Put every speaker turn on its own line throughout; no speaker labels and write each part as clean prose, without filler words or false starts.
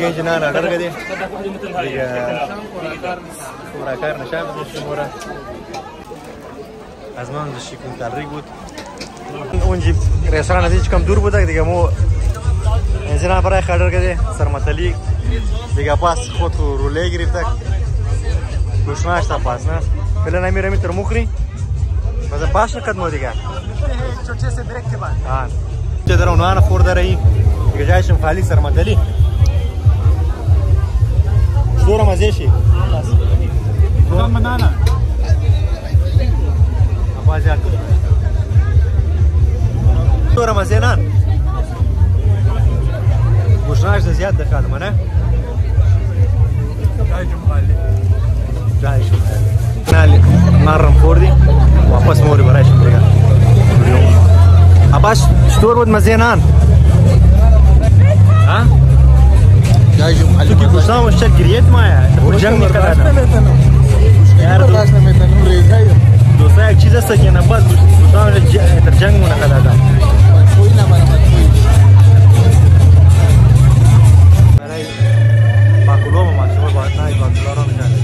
Tiga jenana ada gak dia? Tiga pura carne شام بدش مورا أزمان دشي كنت على الريقود ونجيب ريستوران هذي كم دور بدك ديجا مو إنزين أنا براي خالد كده سرمتالي ديجا باس خطو رولي جريتك كوشناش تباس ناس فلان أمير أمي ترمخري بس باش نقدمه ديجا
छोटे से ब्रेक के बाद
हाँ चलो उन्होंने फोड़ दे रही ديجا جايش مخالي سرمتالي شورا مزيشي
كم منانا
أبغى شورا مزينان وشناش زيادة خادم أنا
جاي جمالي
جاي شو نالي نارم فوردي واپس موري براش بيجا أباش شتور بود مزينان ها
جاي جمالي
تكي كوشنا وش كريت ما وجنني كذا
यार लास्ट में तनु ले गया
دوسرا एक चीज़ ऐसा कि ना बस दूसरा में जंग में ना करा था
कोई ना मारा कोई
मेरा बाकुलो में माशूर बात ना बाकुलो में जाने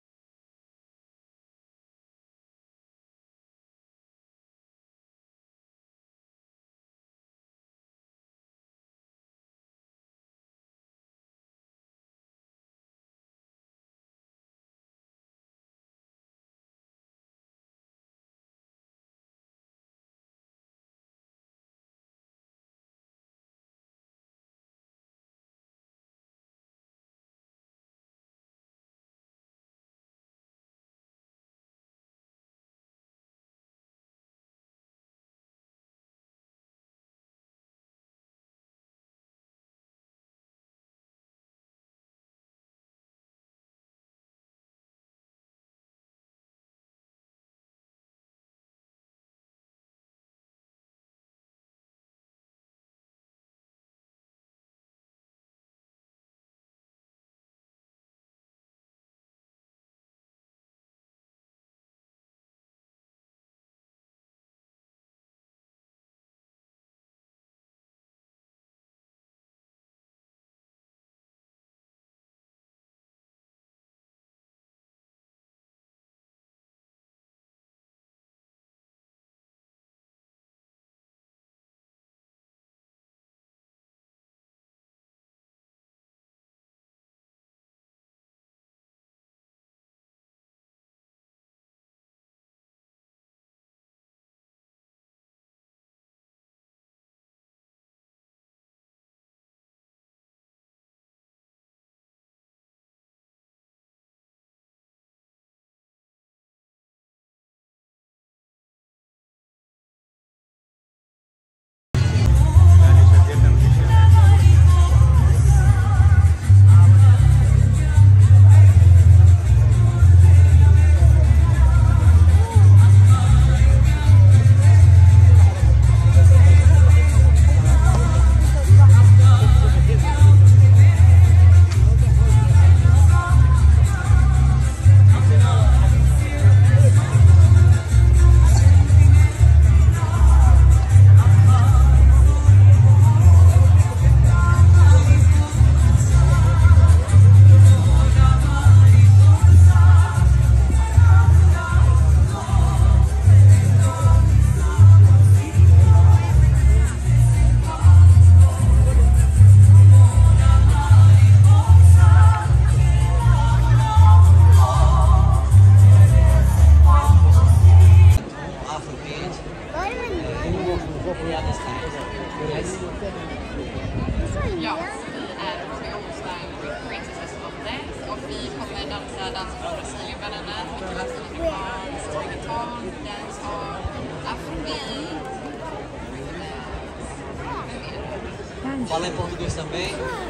Fala em português também.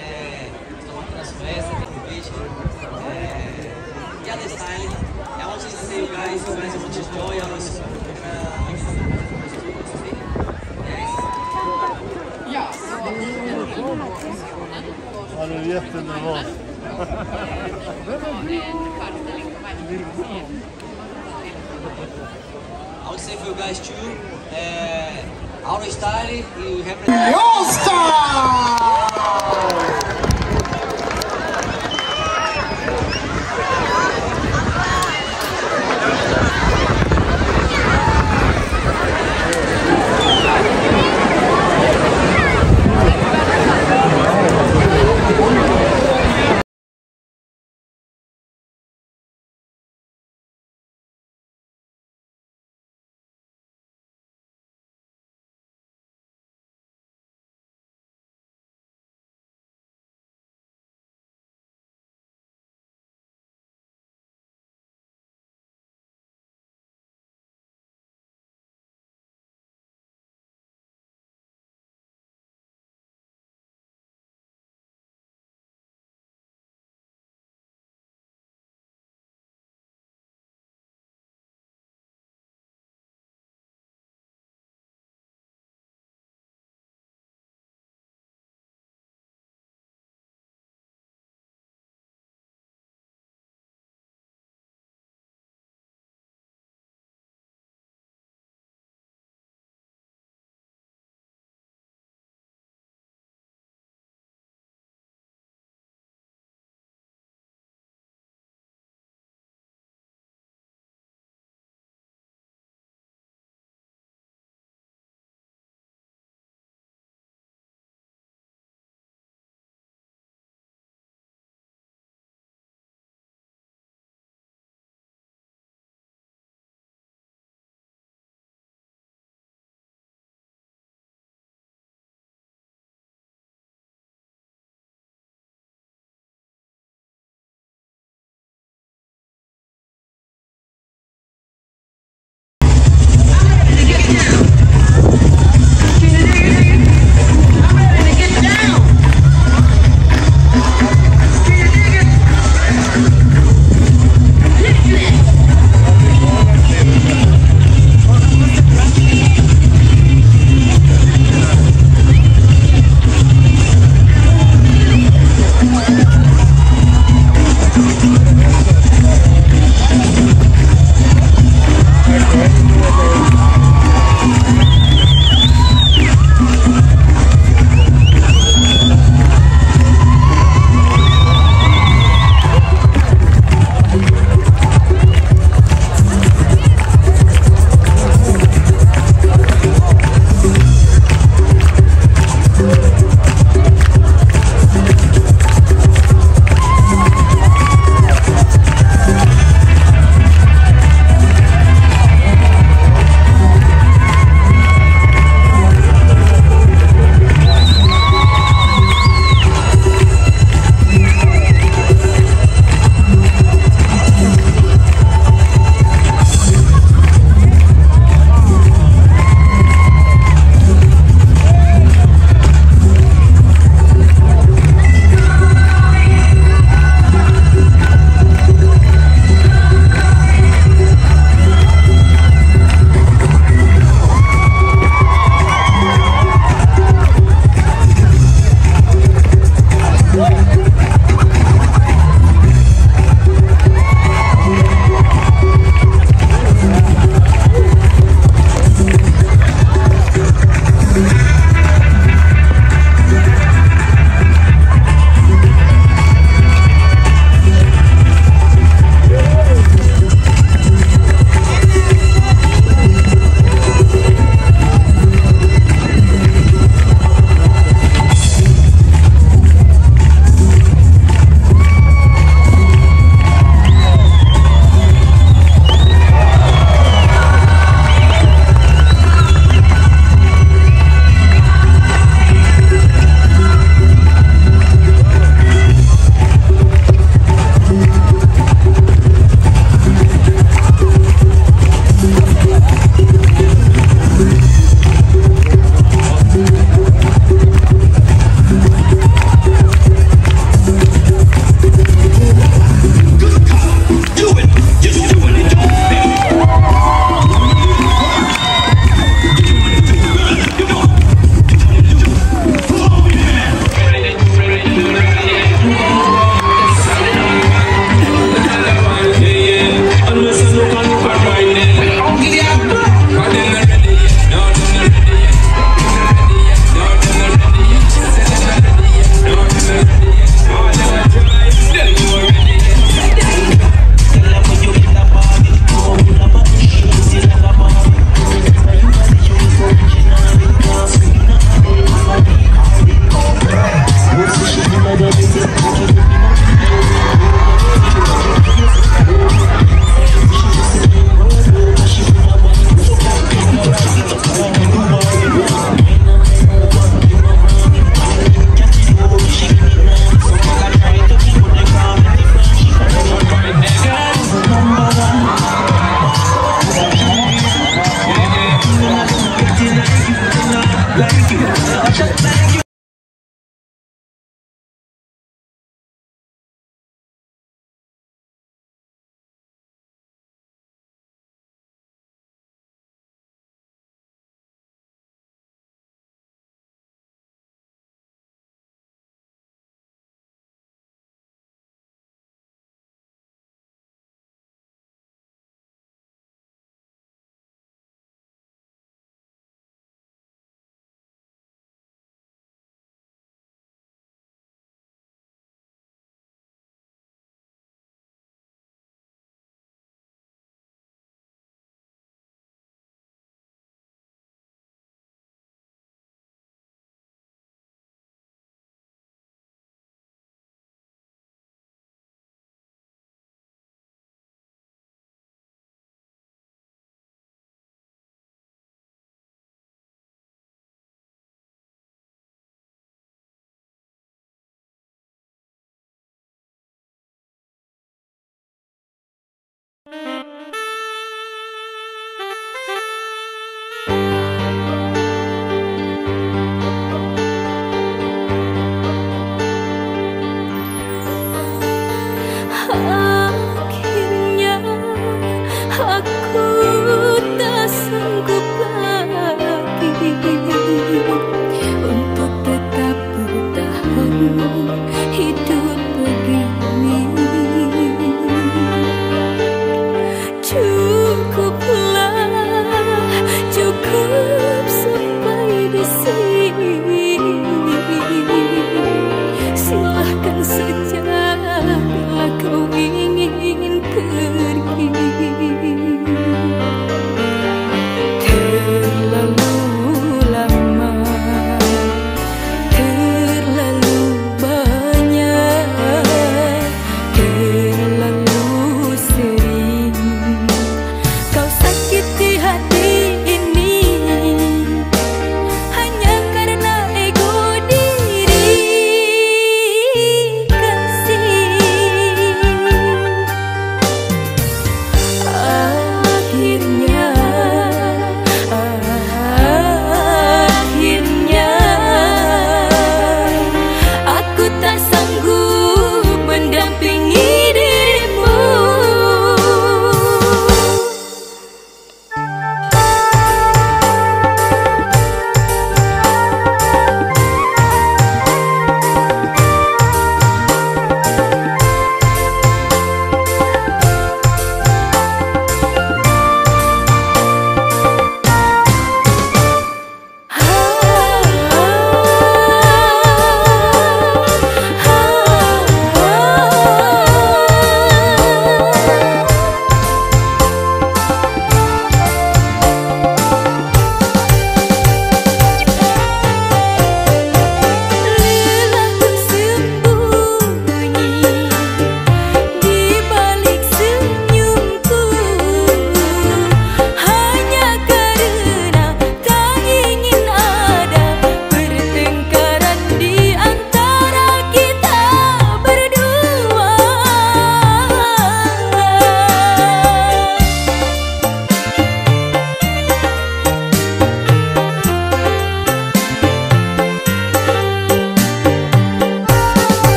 Estamos aqui nas festas, aqui no beach. Yeah, the style. I want to say you guys want to enjoy our
Ja, så
Han är jättenervös.
I would say for you guys too, our style, you have